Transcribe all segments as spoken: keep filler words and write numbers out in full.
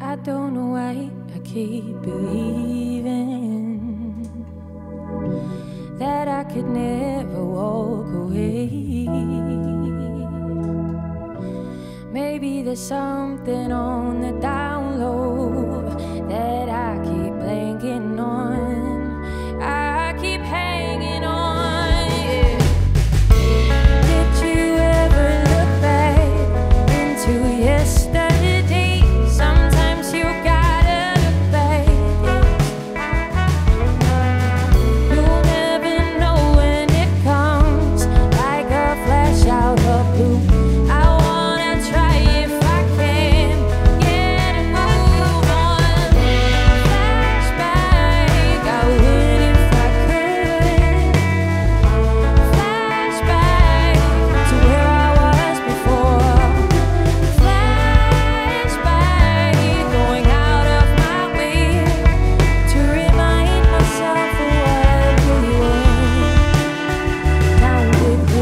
I don't know why I keep believing that I could never walk away. Maybe there's something on the down low that I keep blanking on. I keep hanging on, yeah. Did you ever look back into yesterday? Sometimes you gotta look back, yeah. You'll never know when it comes like a flash out of blue. I wanna try if I can get a move on. Flashback, I would if I could. Flashback to where I was before. Flashback, going out of my way to remind myself of what we were. Down with you.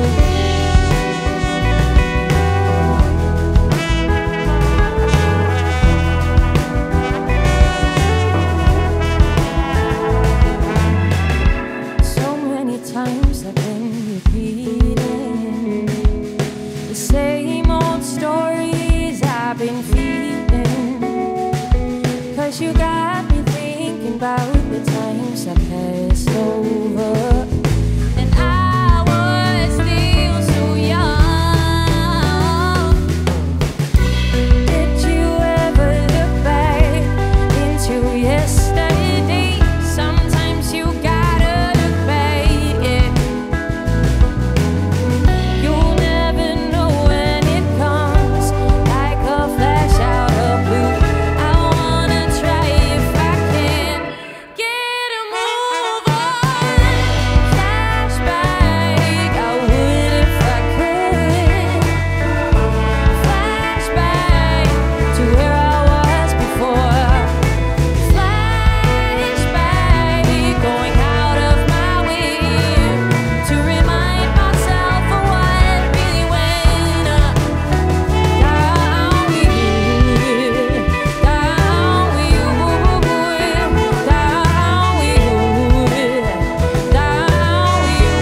So many times I've been repeating the same old stories I've been feeding. Cause you got me thinking about the times I passed over. And I was still so young. Did you ever look back into yesterday? Sometimes you gotta look back, yeah. You'll never know when it comes like a flash out of blue. I wanna try if I can get a move on. Flashback, I would if I could. Flashback to where I was before. Flashback, going out of my way to remind myself of what really went down with you, down with you, down with you, down with you, down with you,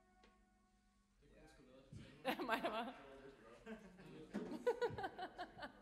Mig, der var.